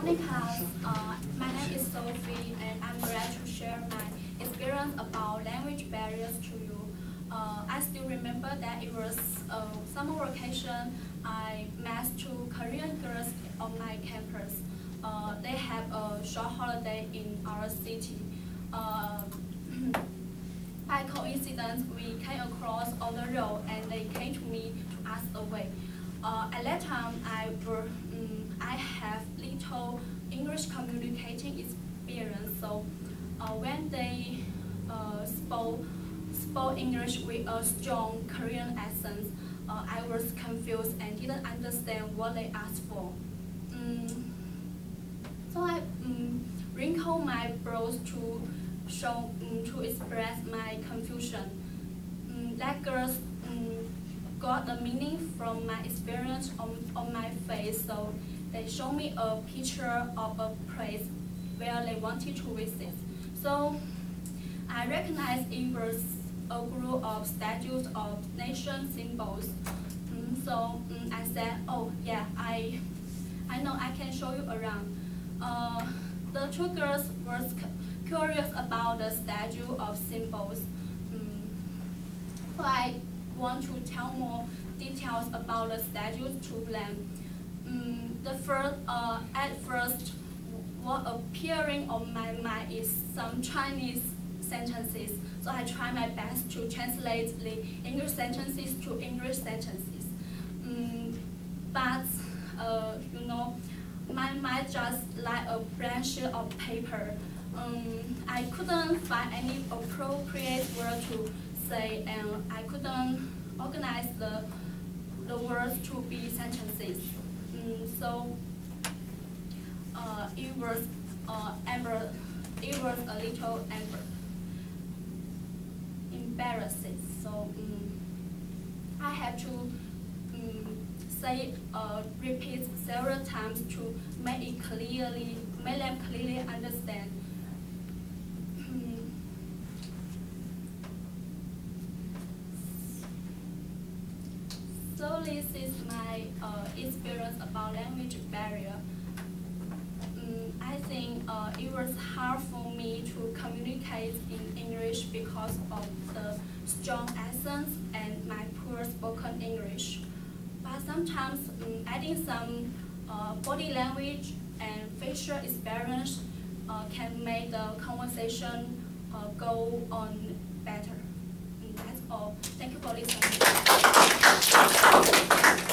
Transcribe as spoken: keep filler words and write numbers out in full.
morning, class. Uh, my name is Sophie, and I'm glad to share my experience about language barriers to you. Uh, I still remember that it was uh, summer vacation. I met two Korean girls on my campus. Uh, they have a short holiday in our city. Uh, by coincidence, we came across on the road, and they came to me to ask the way. Uh, at that time, I were, um, I have little English communicating experience. So uh, when they uh, spoke spoke English with a strong Korean accent, uh, I was confused and didn't understand what they asked for. Um, so I um, wrinkled my brows to show um, to express my confusion. Um, that girls um, got the meaning from my experience on, on my face, so they showed me a picture of a place where they wanted to visit. So I recognized it was a group of statues of nation symbols. Um, so um, I said, oh yeah, I, I know I can show you around. Uh, the two girls were curious about the statue of symbols. Um, so I want to tell more details about the statues to them. Um, the first, uh, at first, what appearing on my mind is some Chinese sentences. So I try my best to translate the English sentences to English sentences. Um, but uh, you know, my mind just like a blank sheet of paper. Um, I couldn't find any appropriate word to say, and I couldn't organize the the words to be sentences. Um, so uh, it was uh, embar it was a little embar embarrassing. So um, I had to um, say uh, repeat several times to make it clearly make them clearly understand. So this is my uh, experience about language barrier. Um, I think uh, it was hard for me to communicate in English because of the strong accents and my poor spoken English. But sometimes um, adding some uh, body language and facial experience uh, can make the conversation uh, go on better. And that's all. Thank you for listening.